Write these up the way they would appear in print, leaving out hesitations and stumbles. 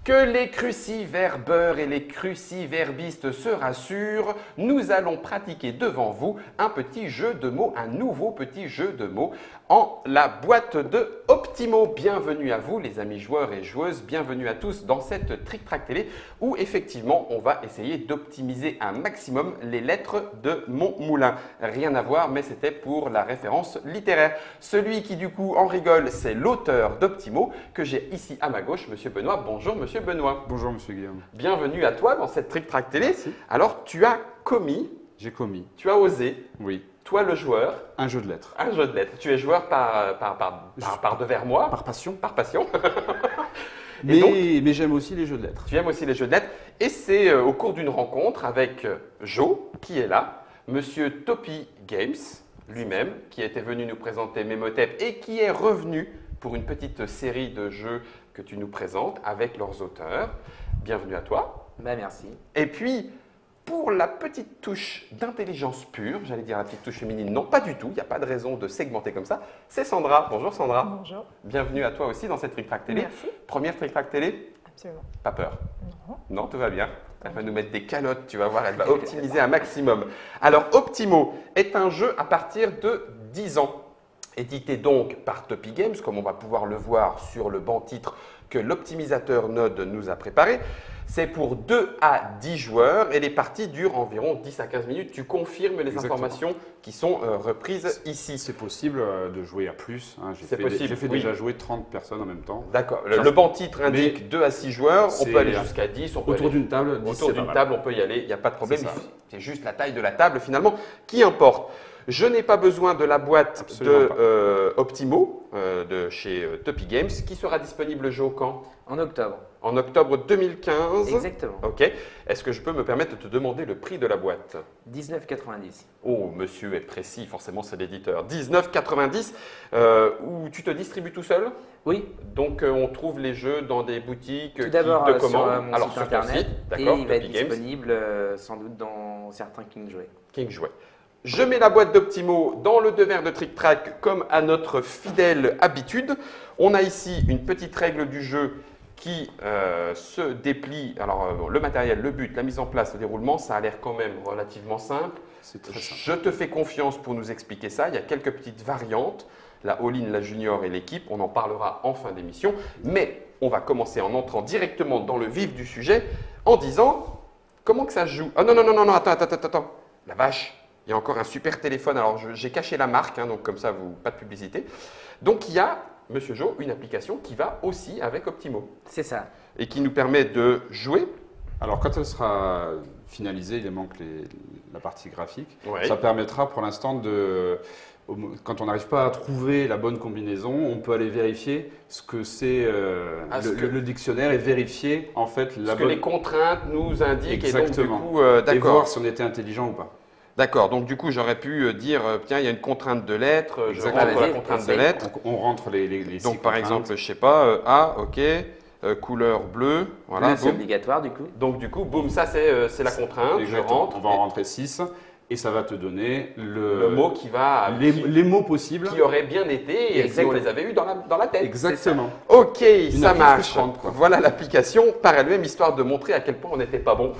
Que les cruciverbeurs et les cruciverbistes se rassurent, nous allons pratiquer devant vous un petit jeu de mots, un nouveau petit jeu de mots en la boîte de Optimo. Bienvenue à vous les amis joueurs et joueuses, bienvenue à tous dans cette Trick Track Télé où effectivement on va essayer d'optimiser un maximum les lettres de mon moulin. Rien à voir mais c'était pour la référence littéraire. Celui qui du coup en rigole c'est l'auteur d'Optimo que j'ai ici à ma gauche, Monsieur Benoît. Bonjour Monsieur Benoît. Bonjour Monsieur Guillaume. Bienvenue à toi dans cette Trick Track Télé. Merci. Alors tu as commis, J'ai commis, tu as osé, oui, toi le joueur, un jeu de lettres. un jeu de lettres. Tu es joueur par devers moi, Par passion. par passion. Mais, Et donc, mais j'aime aussi les jeux de lettres. tu aimes aussi les jeux de lettres. Et c'est au cours d'une rencontre avec Joe, qui est là, Monsieur Topi Games lui-même, qui était venu nous présenter Memotep et qui est revenu pour une petite série de jeux que tu nous présentes avec leurs auteurs. Bienvenue à toi. Bah merci. Et puis, pour la petite touche d'intelligence pure, j'allais dire la petite touche féminine, non pas du tout, il n'y a pas de raison de segmenter comme ça, c'est Sandra. Bonjour Sandra. Bonjour. Bienvenue à toi aussi dans cette Trick Track Télé. Merci. Première Trick Track Télé, Absolument. pas peur. Non. Non, tout va bien. Elle va nous mettre des calottes, tu vas voir, elle va optimiser un maximum. Alors, Optimo est un jeu à partir de 10 ans. Édité donc par Topi Games, comme on va pouvoir le voir sur le banc titre que l'optimisateur Node nous a préparé. C'est pour 2 à 10 joueurs et les parties durent environ 10 à 15 minutes. Tu confirmes les Exactement. informations qui sont reprises ici. C'est possible de jouer à plus. Hein. C'est possible, J'ai fait oui. déjà jouer 30 personnes en même temps. D'accord. Ça, Le banc titre indique mais 2 à 6 joueurs. On c'est peut aller jusqu'à 10. On peut Autour aller d'une table, 10, autour c'est d'une pas mal. table, on peut y aller. Il n'y a pas de problème. C'est ça. C'est juste la taille de la table finalement qui importe. Je n'ai pas besoin de la boîte Absolument de Optimo de chez Topi Games qui sera disponible quand? En octobre. En octobre 2015. Exactement. Ok. Est-ce que je peux me permettre de te demander le prix de la boîte? 19,90. Oh, monsieur est précis, forcément c'est l'éditeur. 19,90 où tu te distribues tout seul? Oui, Donc on trouve les jeux dans des boutiques tout qui d'abord te sur commandent. mon Alors site sur ton internet site, et d'accord, il va être Topi Games, disponible sans doute dans certains King Jouets. King Jouet. Je mets la boîte d'Optimo dans le devers de Trick Track comme à notre fidèle habitude. On a ici une petite règle du jeu qui se déplie. Alors le matériel, le but, la mise en place, le déroulement, ça a l'air quand même relativement simple. C'est très simple. Je te fais confiance pour nous expliquer ça. Il y a quelques petites variantes. La all-in, la junior et l'équipe, on en parlera en fin d'émission. Mais on va commencer en entrant directement dans le vif du sujet en disant comment que ça se joue. Ah non, non, non, non, non, attends. La vache, il y a encore un super téléphone. Alors j'ai caché la marque, hein, donc comme ça, pas de publicité. Donc il y a, Monsieur Jo, une application qui va aussi avec Optimo C'est ça. et qui nous permet de jouer. Alors quand elle sera finalisée, il manque la partie graphique. Ouais. Ça permettra pour l'instant de… Quand on n'arrive pas à trouver la bonne combinaison, on peut aller vérifier ce que c'est le dictionnaire et vérifier en fait la Ce que bonne… les contraintes nous indiquent Exactement. et donc du coup, et d'accord. voir si on était intelligent ou pas. D'accord, donc du coup j'aurais pu dire, tiens, il y a une contrainte de lettres, je Exactement. rentre la Vas-y, contrainte de essaye. lettres. On rentre les six Donc par contraintes. exemple, je sais pas, A, ok, couleur bleue, voilà, Bleu, c'est boum. obligatoire du coup. Donc du coup, boum, ça c'est la contrainte, je Exactement. rentre. On va en rentrer 6 et ça va te donner Le mot qui va, les mots possibles. qui aurait bien été et si on Exactement. les avait eu dans la tête. Exactement. Ok, ça appli marche. frustrante, quoi. Voilà l'application par elle-même, histoire de montrer à quel point on n'était pas bon.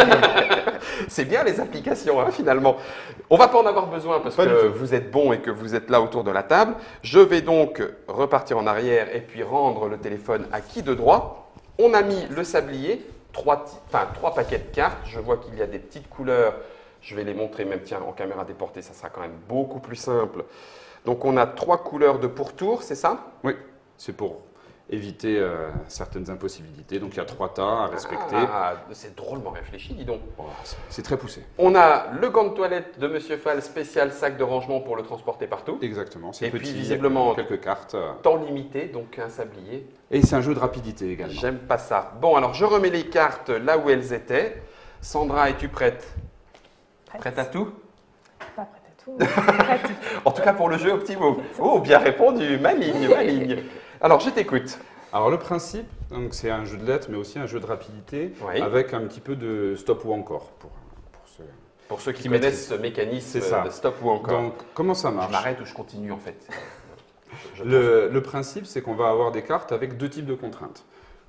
C'est bien les applications, hein, finalement. On va pas en avoir besoin parce Pas du que tout. vous êtes bon et que vous êtes là autour de la table. Je vais donc repartir en arrière et puis rendre le téléphone à qui de droit. On a mis le sablier, trois paquets de cartes. Je vois qu'il y a des petites couleurs. Je vais les montrer même, tiens, en caméra déportée, ça sera quand même beaucoup plus simple. Donc on a 3 couleurs de pourtour, c'est ça? Oui, c'est pour éviter certaines impossibilités. Donc il y a 3 tas à respecter. Ah, c'est drôlement réfléchi, dis donc. Voilà, c'est très poussé. On a le gant de toilette de Monsieur Fall, spécial sac de rangement pour le transporter partout. Exactement. C'est Et puis, petit, visiblement, quelques cartes. Temps limité, donc un sablier. Et c'est un jeu de rapidité également. J'aime pas ça. Bon, alors je remets les cartes là où elles étaient. Sandra, es-tu prête? Prête à tout? Pas prête à tout, mais prête. En tout cas pour le jeu Optimo. Oh, bien répondu, maligne. Alors je t'écoute. Alors le principe, donc c'est un jeu de lettres, mais aussi un jeu de rapidité, Oui. avec un petit peu de stop ou encore pour ceux. Pour ceux qui Qui connaissent maîtrisent. ce mécanisme C'est ça. de stop ou encore. Donc comment ça je marche? m'arrête ou je continue en fait. Je pense. Le principe, c'est qu'on va avoir des cartes avec 2 types de contraintes.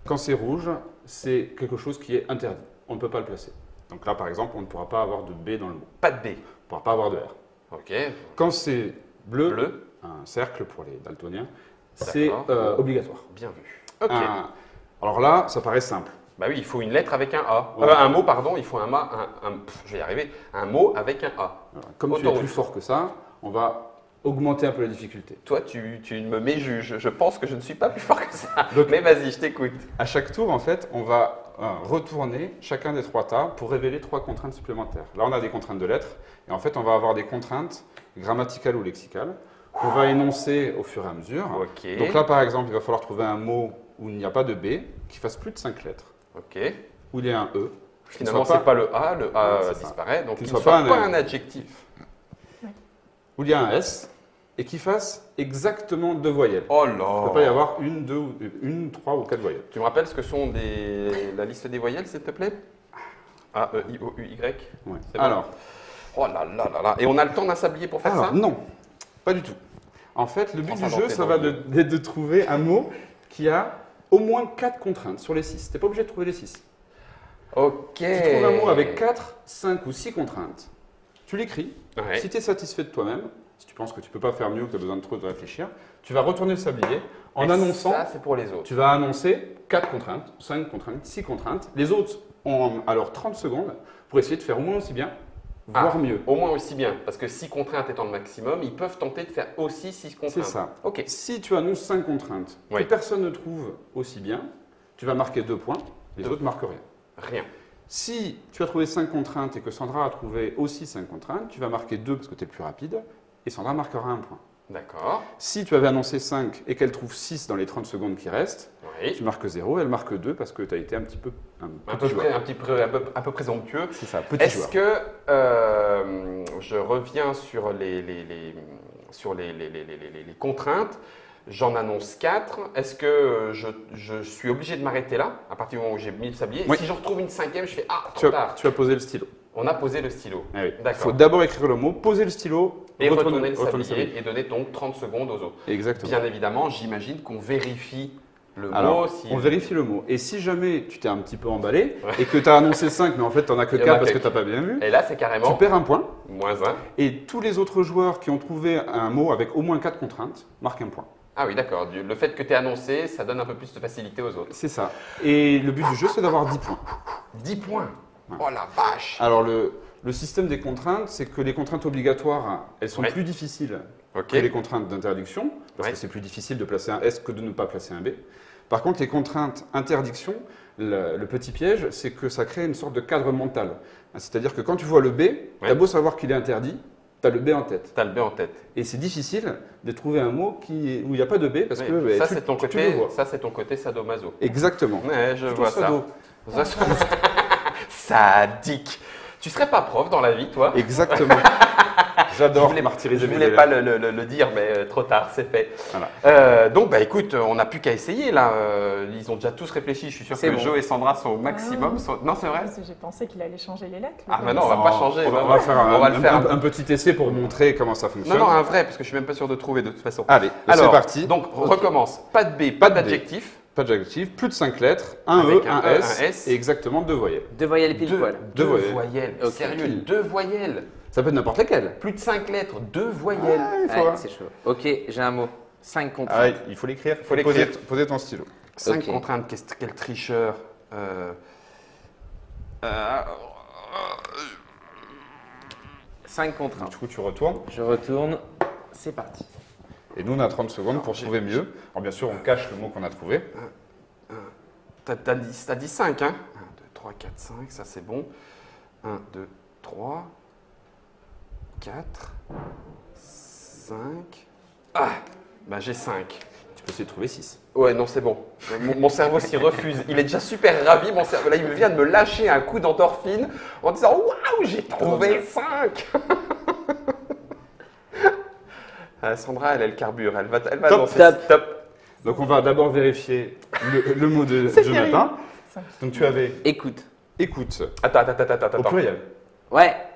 Quand c'est rouge, c'est quelque chose qui est interdit. On ne peut pas le placer. Donc là, par exemple, on ne pourra pas avoir de B dans le mot. Pas de B. On ne pourra pas avoir de R. Ok. Quand c'est bleu, Bleu. un cercle pour les daltoniens, c'est obligatoire. Bien vu. Ok. Alors là, ça paraît simple. Bah oui, il faut une lettre avec un A. Ouais. Un mot, pardon, il faut je vais y arriver. Un mot avec un A. Voilà. Comme tu es Autoroute. plus fort que ça, on va augmenter un peu la difficulté. Toi, tu me méjuges. Je pense que je ne suis pas plus fort que ça. Donc- Mais vas-y, je t'écoute. À chaque tour, en fait, on va retourner chacun des 3 tas pour révéler 3 contraintes supplémentaires. Là, on a des contraintes de lettres. Et en fait, on va avoir des contraintes grammaticales ou lexicales qu'on va énoncer au fur et à mesure. Ok. Donc là, par exemple, il va falloir trouver un mot où il n'y a pas de B, qui fasse plus de 5 lettres, Ok. où il y a un E. Finalement, soit c'est pas le A Ouais, c'est ça. disparaît. Donc, Qu'il il ne ne soit soit pas pas un un adjectif. Où il y a un S, et qui fasse exactement 2 voyelles. Oh Il ne là. peut pas y avoir une, 3 ou 4 voyelles. Tu me rappelles ce que sont la liste des voyelles, s'il te plaît A, E, I, O, U, Y. Ouais. C'est bon. Alors, Oh là là là là. Et on a le temps d'un sablier pour faire ça non, pas du tout. En fait, le but Prends du ça jeu, dans tes ça va dents. de trouver un mot qui a au moins 4 contraintes sur les 6. Tu n'es pas obligé de trouver les 6. Ok. Tu trouves un mot avec 4, 5 ou 6 contraintes. Tu l'écris. Ouais. Si tu es satisfait de toi-même, si tu penses que tu ne peux pas faire mieux, que tu as besoin de trop de réfléchir, tu vas retourner le sablier en Et annonçant. Ça, c'est pour les autres. Tu vas annoncer 4 contraintes, 5 contraintes, 6 contraintes. Les autres ont alors 30 secondes pour essayer de faire au moins aussi bien, voire mieux. Au moins aussi bien. Parce que 6 contraintes étant le maximum, ils peuvent tenter de faire aussi 6 contraintes. C'est ça. Ok. Si tu annonces 5 contraintes Oui. que personne ne trouve aussi bien, tu vas marquer 2 points, les 2. autres ne marquent rien. Rien. Si tu as trouvé 5 contraintes et que Sandra a trouvé aussi 5 contraintes, tu vas marquer 2 parce que tu es le plus rapide, et Sandra marquera 1 point. D'accord. Si tu avais annoncé 5 et qu'elle trouve 6 dans les 30 secondes qui restent, Oui. tu marques 0, elle marque 2 parce que tu as été un petit peu Un peu présomptueux. C'est ça, petit Est-ce joueur. que je reviens sur les contraintes? J'en annonce 4. Est-ce que je suis obligé de m'arrêter là, à partir du moment où j'ai mis le sablier? Oui. Si j'en retrouve une 5e, je fais ah, Tu trop as, tard. tu as posé le stylo. On a posé le stylo. Ah oui. Il D'accord. faut d'abord écrire le mot, poser le stylo, Et retourner le retourner sablier et donner donc 30 secondes aux autres. Exactement. Bien évidemment, j'imagine qu'on vérifie le Alors, mot. Si on vérifie le mot. Et si jamais tu t'es un petit peu emballé Ouais. et que tu as annoncé 5, mais en fait tu n'en as que Il y en a 4 parce que quelques. tu n'as pas bien vu, Et là, c'est tu carrément perds un point. -1. Et tous les autres joueurs qui ont trouvé un mot avec au moins 4 contraintes marquent un point. Ah oui, d'accord. Le fait que tu aies annoncé, ça donne un peu plus de facilité aux autres. C'est ça. Et le but du jeu, c'est d'avoir 10 points. 10 points. Ouais. Oh la vache. Alors, le système des contraintes, c'est que les contraintes obligatoires, elles sont Ouais. plus difficiles Ok. que les contraintes d'interdiction, parce Ouais. que c'est plus difficile de placer un S que de ne pas placer un B. Par contre, les contraintes interdiction, le petit piège, c'est que ça crée une sorte de cadre mental. C'est-à-dire que quand tu vois le B, tu as beau savoir qu'il est interdit, tu as le B en tête. T'as le B en tête. Et c'est difficile de trouver un mot où il n'y a pas de B, parce Oui. que ça, tu, c'est ton tu le côté. vois. Ça, c'est ton côté sadomaso. Exactement. Ouais, je Plutôt vois ça. sado. Sadique. Tu serais pas prof dans la vie, toi? Exactement. J'adore martyriser Je mes voulais élèves. pas le dire, mais trop tard, c'est fait. Voilà. Donc, bah écoute, on n'a plus qu'à essayer là. Ils ont déjà tous réfléchi. Je suis sûr C'est que bon. Joe et Sandra sont au maximum. Ah. Non, c'est vrai? Parce que j'ai pensé qu'il allait changer les lettres. Ah, mais non, on va pas changer. On va faire On va le faire. un petit essai pour montrer comment ça fonctionne. Non, un vrai, parce que je suis même pas sûr de trouver de toute façon. Allez, Alors, c'est parti. Donc, recommence. Pas de B, pas de B. d'adjectif. Pas d'adjectif, plus de 5 lettres, un Avec E, un un E, S, un S. et exactement 2 voyelles. 2 voyelles pile poil. Deux Deux voyelles. voyelles. Ok. Sérieux, 2 voyelles. Ça peut être n'importe lesquelles. Plus de 5 lettres, 2 voyelles. Il faut, Ouais, hein. c'est chaud. Ok, j'ai un mot. 5 contraintes. Ah ouais, il faut l'écrire. Faut l'écrire. Poser ton stylo. 5 Ok. contraintes, quel tricheur. 5 contraintes. Du coup, tu retournes. Je retourne. C'est parti. Et nous, on a 30 secondes pour trouver mieux. Alors, bien sûr, on cache le mot qu'on a trouvé. T'as dit 5, hein 1, 2, 3, 4, 5, ça c'est bon. 1, 2, 3, 4, 5. Ah bah j'ai 5. Tu peux essayer de trouver 6. Ouais, non, c'est bon. Mon cerveau s'y refuse. Il est déjà super ravi, mon cerveau. Là, il vient de me lâcher un coup d'endorphine en disant waouh, j'ai trouvé 5. Sandra, elle carbure. Elle va Top, danser. top. Top. Donc, on va d'abord vérifier le mot de C'est Jonathan. terrible. Donc, tu avais Écoute. écoute Attends. au pluriel. Ouais.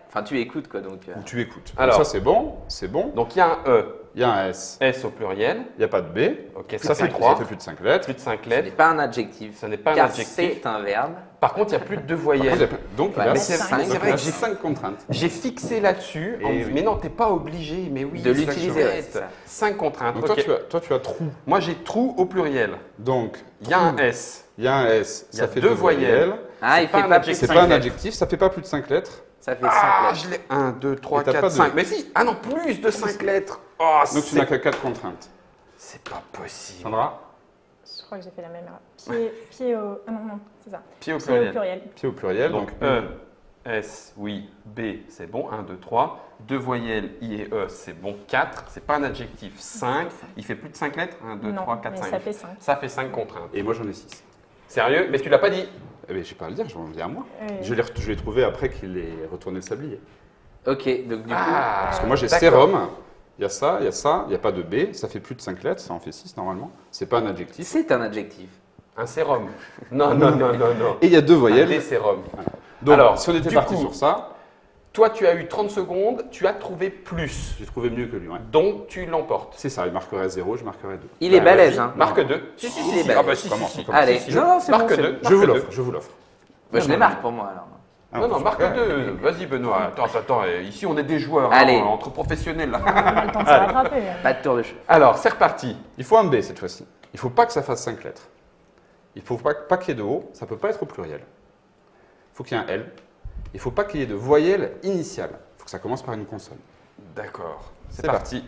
Enfin, tu écoutes quoi donc. Ou tu écoutes. Alors. Donc ça, c'est bon. C'est bon. Donc il y a un E, Il y a un S. S au pluriel. Il n'y a pas de B. Ok, Ça fait 3. Ça fait plus de 5 lettres. Plus de 5 Ce n'est lettres. pas un adjectif. Ce n'est pas un car adjectif. c'est un verbe. Par contre, il n'y a plus de deux Par contre, il y a voyelles. plein- Donc, il Ouais, y a mais c'est cinq, vrai, donc, c'est vrai il y a que j'ai 5 contraintes. J'ai fixé là-dessus. Eh oui. Mais non, t'es pas obligé. Mais oui, De c'est l'utiliser, chouette. ouais, c'est ça. 5 contraintes. Donc, ok. toi, tu as trou. Moi, j'ai trou au pluriel. Donc, Il y a un trou, S. il y a un S. Il y a Ça fait deux deux voyelles. Ah, C'est il pas fait un pas plus de adjectif. C'est cinq pas un lettres. adjectif. Ça fait pas plus de 5 lettres. Ça fait 5 Ah, lettres. je l'ai. 1, 2, 3, Et t'as 4, pas de- 5. Mais si. Ah non, plus de 5 lettres. Oh, Donc, tu n'as que 4 contraintes. c'est pas possible. Sandra, Je crois que j'ai fait la même erreur. Pied au. Ah non, non, c'est ça. Pied au Pied au pluriel. pluriel. pied au pluriel. Donc Donc, E, S, oui. B, c'est bon. 1, 2, 3. Deux voyelles, I et E, c'est bon. 4. C'est pas un adjectif. 5. Il fait plus de 5 lettres. 1, 2, Non, 3, 4, mais 5. ça fait 5. Ça fait 5 contraintes. Et moi, j'en ai 6. Sérieux? Mais tu l'as pas dit. Eh bien, je sais pas à le dire, j'en viens à moi. Oui. Je l'ai trouvé après qu'il ait retourné le sablier. Ok, donc du coup. Ah, Parce que moi, j'ai d'accord. sérum. Il y a ça, il y a ça, il n'y a pas de B. Ça fait plus de 5 lettres, ça en fait 6 normalement. C'est pas un adjectif. C'est un adjectif. Un sérum. Non, non, non, non, non. Et il y a deux Des voyelles. sérums. Donc, Alors, si on était du parti coup- sur ça, Toi, tu as eu 30 secondes, tu as trouvé plus. j'ai trouvé mieux que lui. Ouais. Donc, tu l'emportes. C'est ça, il marquerait 0, je marquerais 2. Il est Bah, balèze, vas-y, hein. Marque Non. 2. Si, si, Il si. est si. balèze. Ah bah si, Comment, si, si. comment Allez, Si, si. non, c'est bon, Marque c'est 2. bon. Je vous l'offre, je vous l'offre. Bah, je les marque pour moi alors. Ah, Non, non, on marque peut- 2. Vas-y, Benoît. Attends. Ici, on est des joueurs. Allez. Hein, entre professionnels. Là. On a le temps de se rattraper. Pas de tour de cheveux. Alors, c'est reparti. Il faut un B cette fois-ci. Il ne faut pas que ça fasse 5 lettres. Il ne faut pas qu'il y ait de O, ça ne peut pas être au pluriel. Il faut qu'il y ait un L. Il ne faut pas qu'il y ait de voyelle initiale. Il faut que ça commence par une consonne. D'accord. C'est C'est parti.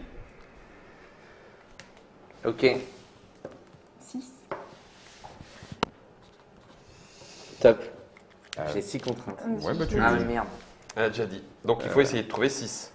Ok, 6. top. J'ai 6 contraintes. Ouais, bah, tu Ah, le mais dis. merde. Elle a déjà dit. Donc, il faut essayer de trouver 6.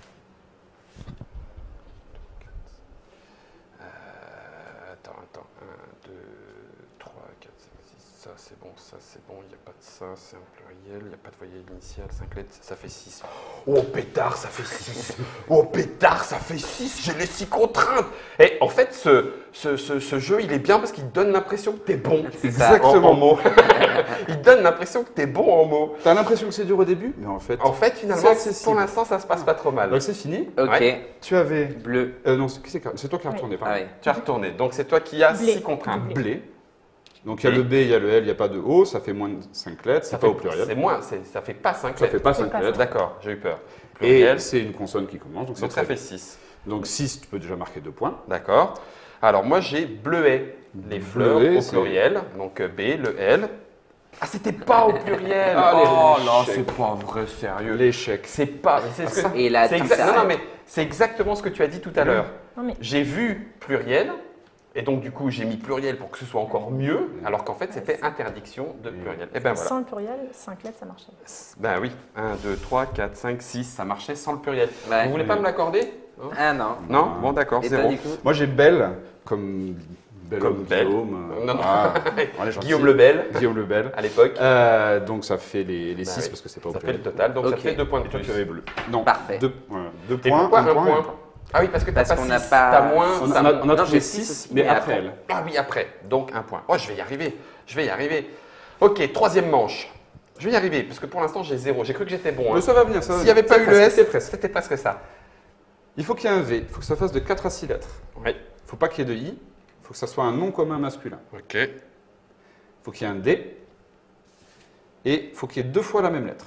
Attends. 1, 2, 3, 4, 5, 6. Ça, c'est bon. Ça, c'est bon. Il n'y a pas de ça. C'est un pluriel. Il n'y a pas de voyelle initiale. 5 lettres. Ça fait 6. Oh, pétard, ça fait 6. Oh, pétard, ça fait 6. J'ai les 6 contraintes. Et en fait, ce jeu, il est bien parce qu'il donne l'impression que t'es bon. C'est ça. Exactement. En mots. Il donne l'impression que t'es bon en mots. T'as l'impression que c'est dur au début, mais en fait. En fait, finalement, C'est accessible. pour l'instant, ça se passe pas trop mal. Donc c'est fini. Ok, Ouais. Tu avais. bleu. Non, c'est toi qui as retourné, Ah pardon. oui. Tu as retourné. Donc, c'est toi qui as Blé. 6 contraintes. Blé. Donc il y a le B, il y a le L, il n'y a pas de O, ça fait moins de 5 lettres, c'est pas au pluriel. C'est moins, ça fait pas 5 Ça fait pas C'est 5 pas lettres. D'accord, j'ai eu peur. Et Pluriel. c'est une consonne qui commence, donc c'est Donc, ça très fait 6. Donc 6, tu peux déjà marquer 2 points. D'accord. Alors, moi, j'ai bleuet. Les fleurs Bleuet, au c'est- pluriel. Donc, B, le L. Ah, c'était pas au pluriel. Ah, oh les là, échecs. c'est pas vrai, sérieux. L'échec. C'est pas. C'est ce que- Et là, c'est tout exact- s'arrête. non, mais c'est exactement ce que tu as dit tout à l'heure. Non, mais J'ai vu pluriel, et donc du coup j'ai mis pluriel pour que ce soit encore mieux, alors qu'en fait c'était interdiction de pluriel. Et ben voilà. sans le pluriel, 5 lettres, ça marchait. Ben oui, 1, 2, 3, 4, 5, 6, ça marchait sans le pluriel. Ouais. Vous voulez pas me l'accorder? Ah non. Non? Bon d'accord, Et c'est toi, bon. du coup? Moi j'ai Belle, comme Belle Comme homme, Belle. Guillaume. Non, non. on est gentil. Guillaume Lebel, Guillaume Lebel. à l'époque. Donc ça fait les 6 oui. parce que c'est pas au Ça fait le pluriel. total, donc ça Ok. fait 2 points de Et toi plus. tu avais bleu. Non, Parfait. 2 Et points. pourquoi un point? et Ah oui, parce que t'as Parce pas qu'on n'a 6, pas- t'as moins. On ça- a Non, trouvé j'ai 6, six, mais mais après après. elle. Ah oui, après, donc un point. Oh, je vais y arriver, je vais y arriver. Ok, troisième manche. Je vais y arriver, parce que pour l'instant j'ai 0. J'ai cru que j'étais bon. hein. Mais ça va venir, ça va S'il n'y avait venir. pas eu le S, C'était presque. c'était presque ça. Il faut qu'il y ait un V, il faut que ça fasse de 4 à 6 lettres. Oui. Il ne faut pas qu'il y ait de I, il faut que ça soit un nom commun masculin. Ok. Il faut qu'il y ait un D, et il faut qu'il y ait 2 fois la même lettre.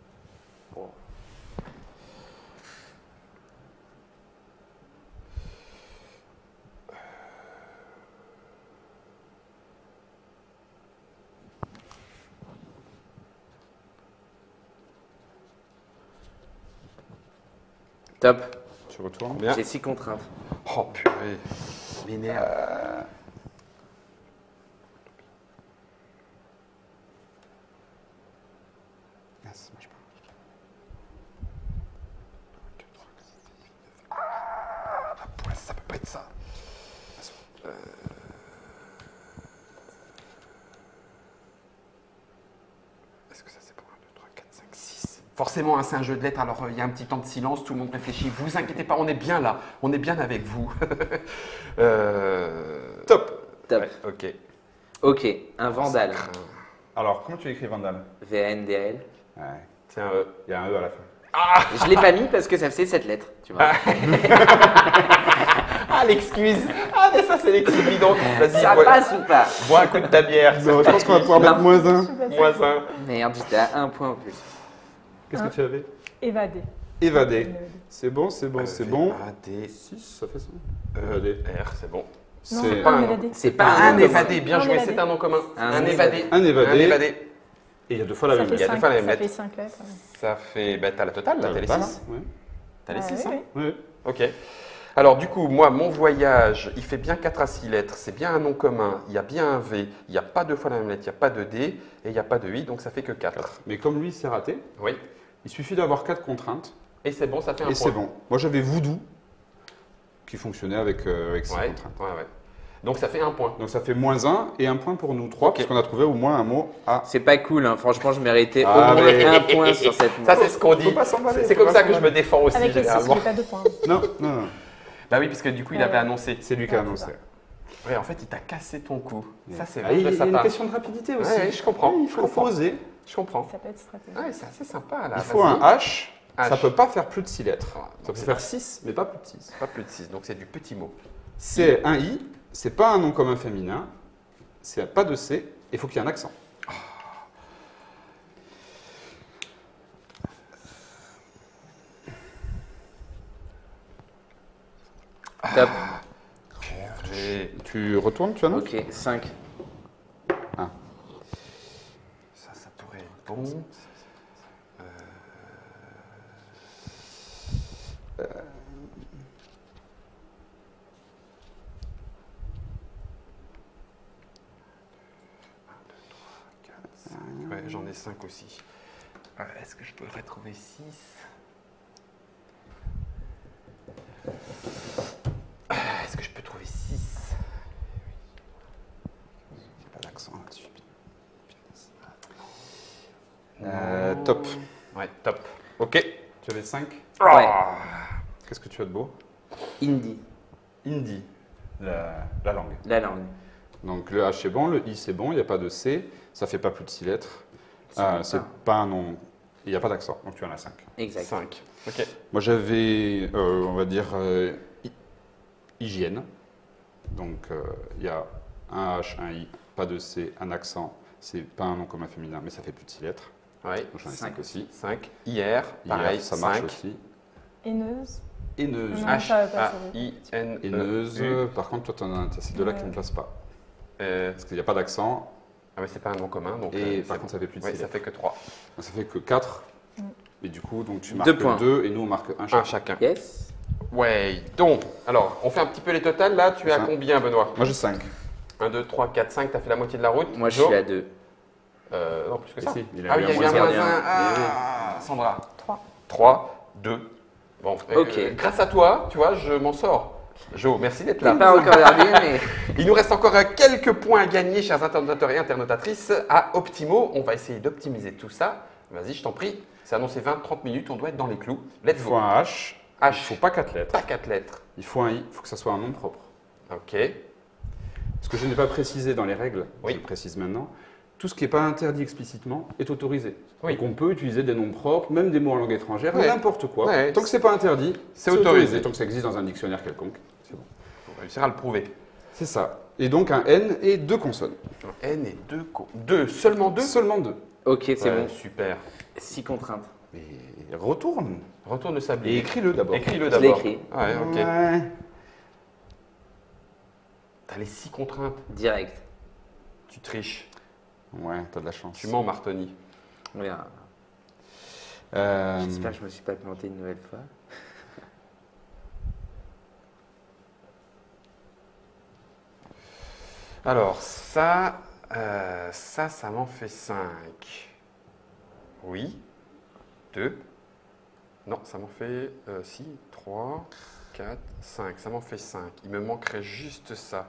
Top. Tu retournes. Bien. J'ai 6 contraintes. Oh purée, m'énerve. Ah, ça marche pas. Ouais, ça peut pas être ça. Est-ce que ça c'est pour 1, 2, 3, 4, 5, 6 Forcément, hein, c'est un jeu de lettres, alors il y a un petit temps de silence, tout le monde réfléchit. Vous inquiétez pas, on est bien là, on est bien avec vous. Top. Top. Ouais, ok. Ok, un vandale. Alors, comment tu écris Vandal? VANDAL. Ouais, C'est un E. il y a un E à la fin. Je l'ai pas mis parce que ça faisait 7 lettres, tu vois. Ah, l'excuse. Ah, mais ça, c'est l'excuse bidon. Vas-y, Ça passe ou pas? bois un coup de ta bière. Non, je pense qu'on va pouvoir mettre -1. Je suis passée. Moins un. Merde, j'étais à 1 point en plus. Qu'est-ce que tu avais? Évadé. Évader. C'est bon, c'est bon, c'est bon. Évadé. 6, ça fait ça. Évadé. R, c'est bon. Non, C'est pas un un évadé. C'est pas Un nom évadé, bien Un joué, évadé. c'est un nom commun. Un Un évadé. évadé. Un évadé. Un évadé. Et il y a 2 fois la Ça même fait Il y a lettre. deux fois la même ça lettre. fait 5 lettres. Ça fait. Bah, t'as la totale, là, t'as les 6. Ouais. T'as les 6, oui, hein oui. Ouais. Ok. Alors, du coup, moi, mon voyage, il fait bien 4 à 6 lettres. C'est bien un nom commun. Il y a bien un V. Il n'y a pas 2 fois la même lettre. Il n'y a pas de D. Et il n'y a pas de I. Donc, ça fait que 4. Mais comme lui, c'est raté, Oui. il suffit d'avoir 4 contraintes Et c'est bon, ça fait un et point. c'est bon. Moi, j'avais Voodoo qui fonctionnait avec 6 Ouais, contraintes. ouais. Donc, ça fait un point. Donc ça fait -1 et 1 point pour nous 3, Ok. parce qu'on a trouvé au moins un mot à. C'est pas cool, hein. Franchement, je méritais Ah, au moins mais- 1 point sur cette Ça, c'est ce qu'on dit. Faut pas s'emballer, C'est faut comme pas ça que je s'emballer. me défends aussi, Avec les 6, généralement. j'ai pas 2 points. Non, non, non. Bah oui, puisque du coup, il avait annoncé. C'est lui qui a Ouais, annoncé. c'est Ouais, en fait, il t'a cassé ton coup. Ça, c'est Ah, vrai il de y sa a une part. question de rapidité aussi. Ouais, je comprends. Il faut oser. Je comprends. Ça peut être stratégique. Ouais, c'est assez sympa, là. Il faut Vas-y. un H. Ça H. peut pas faire plus de 6 lettres. Ah, Ça donc peut c'est faire 6, mais pas plus de 6. pas plus de 6, donc c'est du petit mot. C'est un I, c'est pas un nom commun féminin, c'est pas de C, il faut qu'il y ait un accent. Top. Et Tu retournes, tu annonces Ok, 5. ça pourrait être bon. Ouais, j'en ai 5 aussi. Est-ce que je pourrais trouver 6? Est-ce que je peux trouver 6? J'ai pas d'accent là-dessus. Top. Ouais, top. Ok. Tu avais 5. Ouais. Qu'est-ce que tu as de beau? Indie, Hindi, la langue. la langue. Donc le H c'est bon, le I c'est bon, il n'y a pas de C, ça fait pas plus de 6 lettres. C'est pas un nom, il n'y a pas d'accent, donc tu en as 5. Exact. 5. Ok. Moi j'avais, on va dire, hygiène. Donc il y a un H, un I, pas de C, un accent. C'est pas un nom commun féminin, mais ça fait plus de 6 lettres. Ouais. Donc j'en ai 5 Cinq. aussi. 5. Hier, pareil, ça marche 5. aussi. Haineuse. Haineuse. Non, ça va pas, ça H-A-I-N. Haineuse, par contre, toi, t'en as ces deux-là qui ne passent pas. Parce qu'il n'y a pas d'accent, Ah ouais, c'est pas un nom commun, donc. et c'est par bon. contre, ça fait plus de Ouais, 6 ça lettres. fait que 3. Donc, ça fait que 4. Mm. Et du coup, donc, tu Deux marques points. 2 et nous, on marque 1 Un chacun. chacun. Yes. Ouais, donc, alors, on fait un petit peu les totales là. Tu es à Ça. combien, Benoît? Moi, j'ai 5. 1, 2, 3, 4, 5. T'as fait la moitié de la route. Moi, je Jo suis à 2. Non, plus que ça. Si, il Ah oui, il y a eu un moins moins un. 1. Ah, Sandra. 3. 3, 2. Bon, Ok. grâce à toi, tu vois, je m'en sors. Jo, merci d'être T'as là. pas regardé, mais. Il nous reste encore quelques points à gagner, chers internautes et internautatrices, à Optimo. On va essayer d'optimiser tout ça. Vas-y, je t'en prie. C'est annoncé 20-30 minutes, on doit être dans les clous. Let's Il faut go. un H. Il ne H, faut pas 4 lettres. pas 4 lettres. Il faut un I. Il faut que ça soit un nom propre. Ok. Ce que je n'ai pas précisé dans les règles, Oui. je le précise maintenant, tout ce qui n'est pas interdit explicitement est autorisé. Oui. Donc on peut utiliser des noms propres, même des mots en langue étrangère, Ouais. n'importe quoi. Ouais. Tant que c'est pas interdit, C'est autorisé. Tant que ça existe dans un dictionnaire quelconque, c'est bon. Faut réussir à le prouver. C'est ça. Et donc un N et 2 consonnes. N et 2 2, seulement 2. Seulement 2. Ok, c'est bon. Super. 6 contraintes. Et retourne. Retourne le Et sablier. écris-le d'abord. Écris-le Je l'ai d'abord. écrit. Ouais, ok. Ouais. T'as les 6 contraintes. Direct. Tu triches. Ouais, t'as de la chance. Tu mens, Martoni. Regarde. Euh, J'espère que je me suis pas planté une nouvelle fois. Alors, ça m'en fait 5. Oui. 2. Non, ça m'en fait 6, 3, 4, 5. Ça m'en fait 5. Il me manquerait juste ça.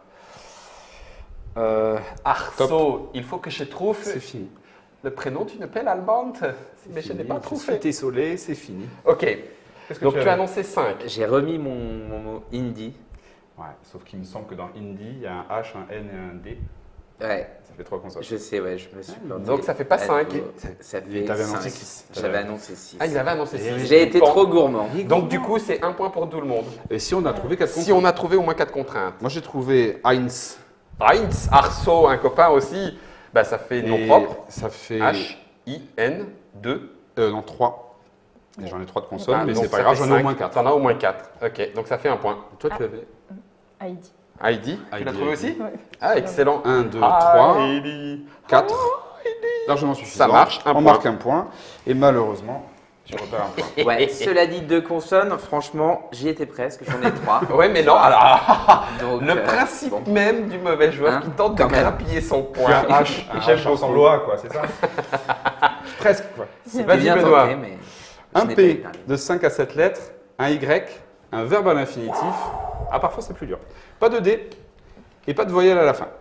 Arso, il faut que je trouve c'est fini. le prénom d'une belle allemande. Mais je n'ai pas trouvé. Désolé, c'est fini. Ok. Qu'est-ce Donc tu as annoncé 5. J'ai remis mon mot indie. Ouais, sauf qu'il me semble que dans Indie, il y a un H, un N et un D. Ouais, Ça fait 3 consonnes. je sais, ouais, je me suis planté. Donc, ça fait pas 5. Ça Et fait t'avais annoncé 5. 6. J'avais annoncé 6. Ah, il avait annoncé 6. J'ai été trop gourmand. Donc, du coup, c'est un point pour tout le monde. Et si on a trouvé 4 Si consonnes? on a trouvé au moins 4 contraintes. Moi, j'ai trouvé Heinz. Heinz, Arceau, un copain aussi, bah, ça fait nom Et propre. Ça fait. H-I-N 2. Non, 3. Et j'en ai 3 de consonnes, mais donc c'est pas ça grave, fait j'en ai au cinq. moins 4. T'en as au moins 4. Ok, donc ça fait un point. Toi, Ah. tu avais Heidi. Heidi, tu l'as Heidi, trouvé Heidi. aussi Ouais. Ah, excellent. 1, 2, 3, Heidi. 4. Largement suffisant. Ça marche, un On point. marque un point. Et malheureusement, je repère un point. Ouais, cela dit, 2 consonnes, franchement, j'y étais presque, j'en ai 3. Ouais, mais non, alors, Donc, le principe bon. même du mauvais joueur Hein, qui tente de quand même. grappiller son point. H, J'aime H ressemble beaucoup. au A, quoi, c'est ça? Presque, quoi. C'était Vas-y, bien Benoît. tenté, mais je Un n'ai pas P épargné. de 5 à 7 lettres, un Y, un verbe à l'infinitif. Ah, parfois c'est plus dur. Pas de D et pas de voyelle à la fin.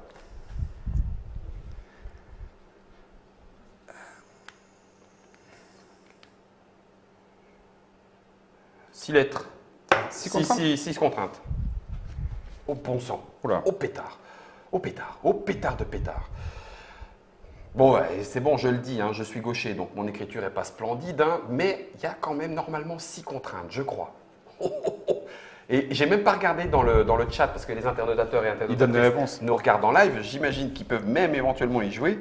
Six lettres. 6 contraintes. 6 contraintes. Au bon sang. Oula. Au pétard. Au pétard. Au pétard de pétard. Bon, ouais, c'est bon, je le dis, hein, je suis gaucher, donc mon écriture n'est pas splendide, hein, mais il y a quand même normalement 6 contraintes, je crois. Et j'ai même pas regardé dans le chat, parce que les internautateurs et Ils donnent des internautatrices réponses. nous regardent en live, j'imagine qu'ils peuvent même éventuellement y jouer.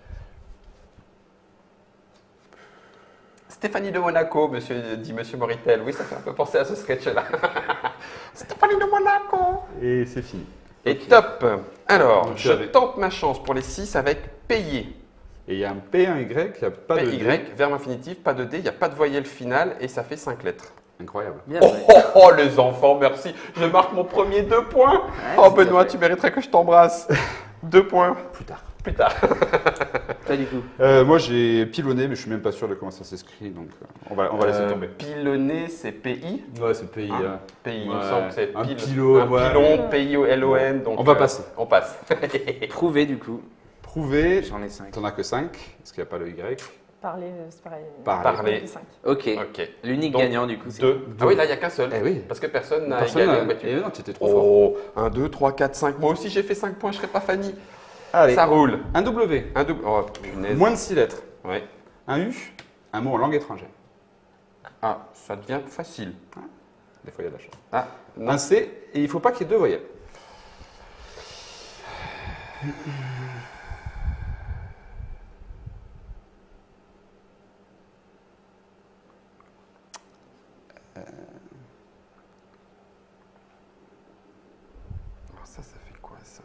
Stéphanie de Monaco, dit Monsieur Moritel. Oui, ça fait un peu penser à ce sketch-là. Stéphanie de Monaco. Et c'est fini. Et top. Alors, Donc, je j'avais- tente ma chance pour les 6 avec payer. Et il y a un P, un Y, il n'y a pas de PY, D. verbe infinitif, pas de D, il n'y a pas de voyelle finale et ça fait 5 lettres. Incroyable. Bien Oh, joué. oh, oh, les enfants, merci. Je marque mon premier 2 points. Oh, c'est bien Benoît, fait. tu mériterais que je t'embrasse. 2 points. Plus tard. Plus tard. Toi, du coup. Moi j'ai pilonné, mais je suis même pas sûr de comment ça s'écrit, donc on va laisser tomber. Pilonné, c'est PI. Ouais, c'est pays. Hein, PI, il me Ouais. semble que c'est Un pile. pilot, Un ouais. pilon, P-I-O-L-O-N. donc, On va passer. On passe. Prouvé, du coup. Prouvé, J'en ai 5. t'en as que 5, parce qu'il n'y a pas le Y. Parler, c'est pareil. Parler. 5. Ok. Ok. L'unique Donc, gagnant, du coup, c'est. 2. Ah oui, là, il n'y a qu'un seul. Eh oui. Parce que personne n'a Personne égalé n'a- ou battu. Eh non, tu étais trop fort. Oh, 1, 2, 3, 4, 5. Moi aussi, j'ai fait 5 points, je ne serais pas Fanny. Allez, Ça roule. un W, Un double. Oh, punaise. moins de 6 lettres. Ouais. Un U, un mot en langue étrangère. Ah, ça devient facile. Des fois, il y a de la chance. Ah, non. Un C, et il ne faut pas qu'il y ait 2 voyelles. Alors ça fait quoi, ça?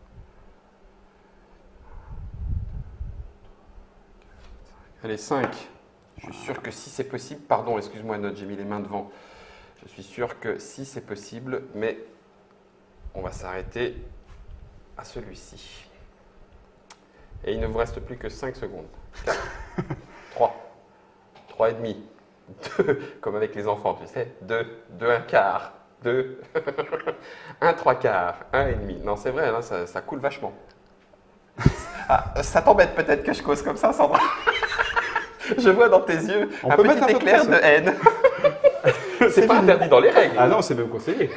Allez, 5. Je suis sûr que si c'est possible, pardon, excuse-moi, Note, j'ai mis les mains devant. Je suis sûr que si c'est possible, mais on va s'arrêter à celui-ci. Et il ne vous reste plus que 5 secondes. 4, 3, 3 et demi, 2, comme avec les enfants, tu sais, 2, 2, un quart, 2, 1, 3 quarts, 1 et demi. Non, c'est vrai, là, ça coule vachement. Ah, ça t'embête peut-être que je cause comme ça, Sandra? Je vois dans tes yeux On un peut mettre petit un peu de éclair de pression. haine. C'est pas interdit dans les règles. Ah non, c'est même conseillé.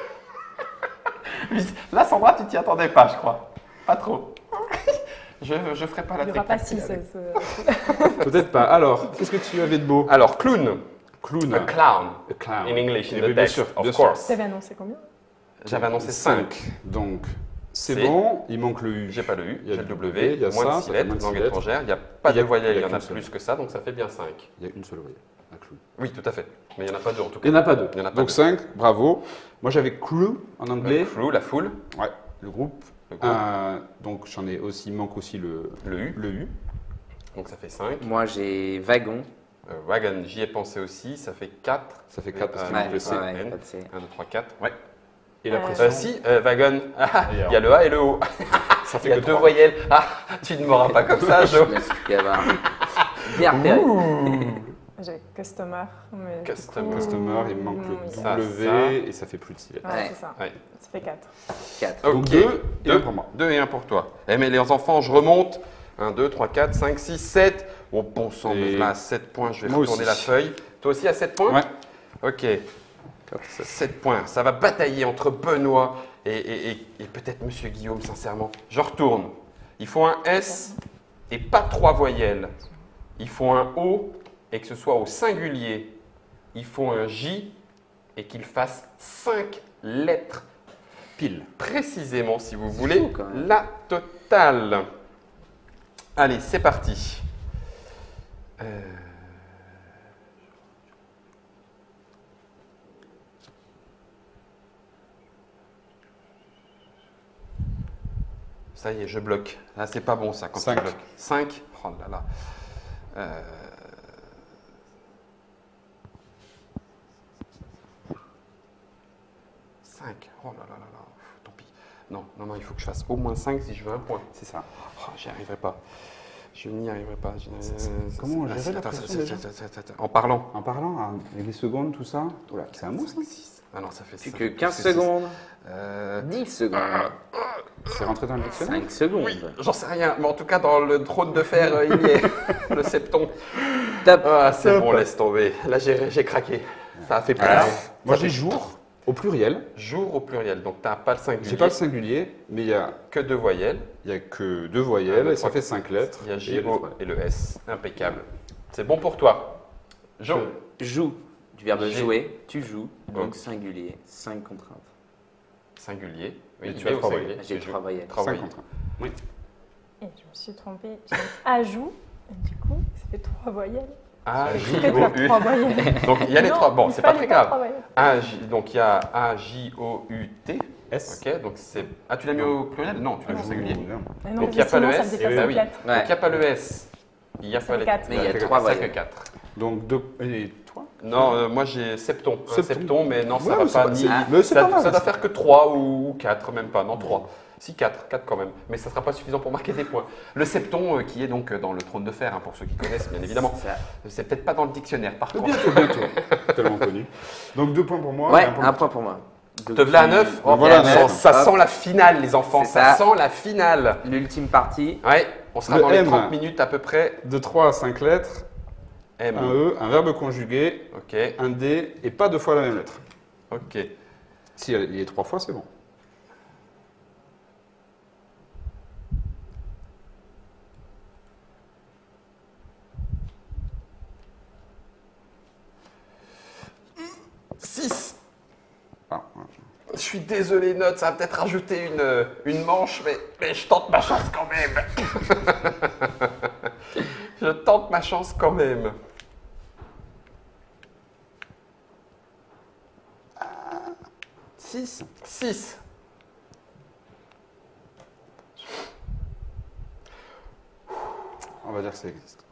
Là, Sandra, tu t'y attendais pas, je crois. Pas trop. Je ferai pas la Il n'y aura pas technique. 6. Peut-être pas. Alors, qu'est-ce que tu avais de beau? Alors, clown. Clown. A clown. A clown. In English, in Eh the oui, bien text, sûr, of bien sûr. course. Tu avais annoncé combien? J'avais annoncé 5. Donc, c'est C'est- bon, il manque le U. J'ai pas le U, Il y a j'ai le le W, W, il y a moins ça, de ça 6 fait lettres, moins de langue six lettres. étrangère, il n'y a pas Il y a- de voyelles, il y il a y en a qu'une seule. plus que ça, donc ça fait bien 5. Il y a une seule voyelle. Un clown. Oui, tout à fait. Mais il n'y en a pas deux en tout cas. Il n'y en a pas deux. Il y en a pas Donc deux. 5, bravo. Moi j'avais crew en anglais. Crew, la foule, Ouais, le groupe. le groupe, Donc j'en ai aussi, il manque aussi le le U, U. donc ça fait 5. Moi, j'ai wagon. Wagon, j'y ai pensé aussi, ça fait 4. Ça fait 4 parce qu'il Ouais, manque le C. ouais, N. pas de C. 1, 2, 3, 4. Ouais. Et la Euh, pression. Si, wagon, Ah, Et il y a alors le A et le O. Ça Il y a que 2 trois. voyelles. Ah, tu ne m'auras pas comme ça, Je Jo. me suis fait avoir. Bien repéré. J'avais customer. Mais Customer. du coup, Customer, il manque le Ça, W ça. et ça fait plus de 6 lettres. Ouais, Ouais. c'est ça. Ouais. Ça fait 4. 4. Ok. Donc 2 et 1 Deux. pour moi. 2 et 1 pour toi. Eh mais les enfants, je remonte. 1, 2, 3, 4, 5, 6, 7. Oh bon sang, mais Et là à 7 points, je vais moi retourner aussi. la feuille. Toi aussi à 7 points? Ouais. Ok. 7 points. Ça va batailler entre Benoît et peut-être Monsieur Guillaume, sincèrement. Je retourne. Il faut un S et pas 3 voyelles. Il faut un O et que ce soit au singulier. Il faut un J et qu'il fasse 5 lettres. Pile. Précisément, si vous C'est voulez, chaud, quand même. la totale. Allez, c'est parti. Ça y est, je bloque. Ah, c'est pas bon ça quand Cinq. tu bloques. 5. Oh là là. 5. Oh là là là là. Tant pis. Non, non, non, il faut que je fasse au moins 5 si je veux un point. C'est ça. Oh, j'y arriverai pas. Je n'y arriverai pas. Comment on Ah, gérait si, la attends, pression attends, déjà en parlant. En parlant, hein, avec les secondes, tout ça. Oula, c'est un mot ça. 6. Ah non, ça fait Plus ça que fait- 15 c'est six. secondes. Euh, 10 secondes. C'est rentré dans le dictionnaire 5 secondes. oui, j'en sais rien. Mais en tout cas, dans le trône de fer, il y est. Le septon. Top. Ah, c'est Top. bon, laisse tomber. Là, j'ai craqué. Ça a fait peur. Alors, moi Ça j'ai fait- jour au pluriel. Jour au pluriel. Donc, tu n'as pas le singulier. J'ai pas le singulier, mais il y a Que 2 voyelles. que 2 voyelles et ça fait 5 Il lettres. y a Et J, les O trois. et le S. Impeccable. C'est bon pour toi. Jo. Joue. Du verbe J'ai- jouer. Tu joues. Donc Ok. singulier. 5 contraintes. Singulier. Oui, Et tu il est as au 3 singulier. J'ai Tu 3 joues. voyelles. 3 5 voyelles. contre 1. Oui. Et je me suis trompée. J'ai mis ajout. Et du coup, ça fait 3 voyelles. A, J, Il fallait O, faire U. 3 voyelles. Donc, il y a les Non, 3. Bon, il c'est pas fallait très faire grave. 3 voyelles. Donc il y a A, J, O, U, T. S. Ok, donc c'est. Ah, tu l'as mis au pluriel? Non, tu l'as mis au singulier. Mais non, Donc, mais il y a pas le sinon, S, ça et faisait bah pas oui. 4. Donc il n'y a pas le S. Il n'y a Ça pas fait les. quatre. Mais il y a ça fait trois ça que voyelles. 4. Donc, et toi Non, moi j'ai septon. Un Septon. septon, mais non, ça Ouais, va mais c'est pas pas- ni. c'est- mais c'est Ça, pas mal, ça doit ça. faire que 3 ou 4, même pas. Non, 3. Si, 4 quand même. Mais ça ne sera pas suffisant pour marquer des points. Le septon, qui est donc dans le trône de fer, hein, pour ceux qui connaissent, bien évidemment. Ça. C'est peut-être pas dans le dictionnaire, par contre. Bientôt. Tellement connu. Donc 2 points pour moi. Ouais, et un point un pour point pour moi. Donc, Te v'là à 9. Donc voilà, Ok, neuf. Ça Hop. sent la finale, les enfants. C'est Ça ça. sent la finale. L'ultime partie. Ouais, on sera Le dans les M. 30 minutes à peu près. De 3 à 5 lettres, M. un E, un verbe conjugué, Ok, un D et pas 2 fois la même lettre. ok. Si il y est 3 fois, c'est bon. Six. Ah, ouais. Je suis désolé, Note, ça va peut-être rajouter une manche, mais je tente ma chance quand même. Je tente ma chance quand même. 6. 6. On va dire que ça existe.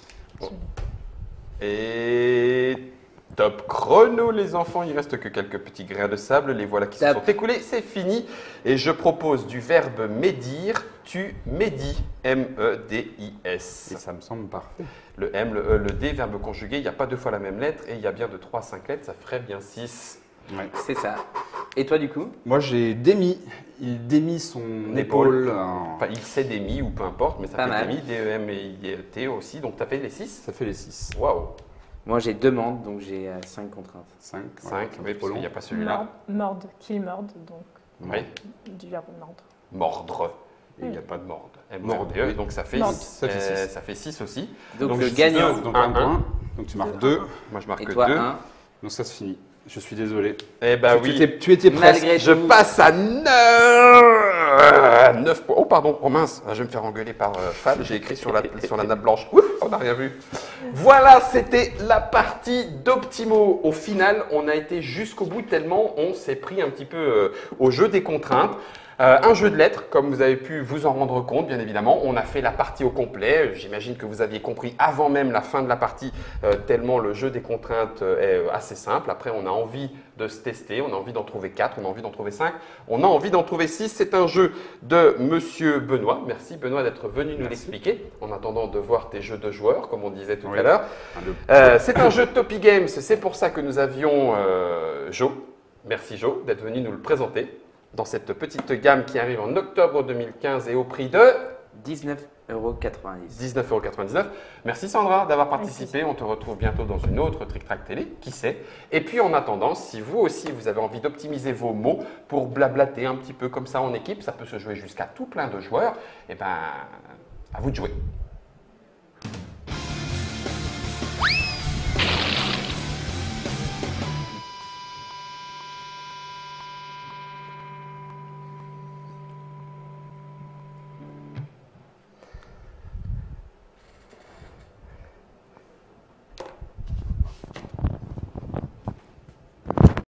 Et top chrono, les enfants. Il reste que quelques petits grains de sable. Les voilà qui se Top. sont écoulés. C'est fini. Et je propose du verbe médire. Tu médis. M-E-D-I-S. Et ça me semble parfait. Le M, le E, le D, verbe conjugué. Il n'y a pas deux fois la même lettre. Et il y a bien de 3 à 5 lettres. Ça ferait bien 6. Ouais. C'est ça. Et toi, du coup? Moi, j'ai démis. Il démie son Épaule. épaule. en- Enfin, il s'est démis ou peu importe. Mais ça Pas fait mal. démis. D-E-M et I-T aussi. Donc, tu as fait les 6. Ça fait les 6. Waouh. Moi, j'ai demande, donc j'ai 5 contraintes. 5. 5. Oui, parce qu'il n'y a pas celui-là. Mordre, qu'il morde, donc Oui. du verbe mordre. Mordre. Et il n'y a pas de morde. Mordre, M-O-R-D-E, oui. donc ça fait Mordre. 6. Ça fait six. Ça fait 6 aussi. Donc, Donc, le je- gagnant. Donc Un, 1 point. Donc tu marques 2. Moi, je marque Et 2. toi, 1. Donc ça se finit. Je suis désolé. Eh ben Tu oui. étais presque. Malgré Je tout. passe à 9 points. Oh pardon, oh mince, je vais me faire engueuler par Fab, j'ai écrit sur la nappe blanche. Ouf, on n'a rien vu. Voilà, c'était la partie d'Optimo. Au final, on a été jusqu'au bout tellement on s'est pris un petit peu au jeu des contraintes. Un jeu de lettres, comme vous avez pu vous en rendre compte, bien évidemment. On a fait la partie au complet. J'imagine que vous aviez compris avant même la fin de la partie, tellement le jeu des contraintes est assez simple. Après, on a envie de se tester, on a envie d'en trouver 4, on a envie d'en trouver 5, on a envie d'en trouver 6. C'est un jeu de Monsieur Benoît. Merci Benoît d'être venu nous l'expliquer, en attendant de voir tes jeux de joueurs, comme on disait tout Oui. à l'heure. C'est un jeu de Topi Games, c'est pour ça que nous avions Jo. Merci Jo d'être venu nous le présenter dans cette petite gamme qui arrive en octobre 2015 et au prix de 19 19,99 €. 19,99 €. Merci Sandra d'avoir participé. On te retrouve bientôt dans une autre Trick Track Télé, qui sait. Et puis en attendant, si vous aussi vous avez envie d'optimiser vos mots pour blablater un petit peu comme ça en équipe, ça peut se jouer jusqu'à tout plein de joueurs, et ben à vous de jouer.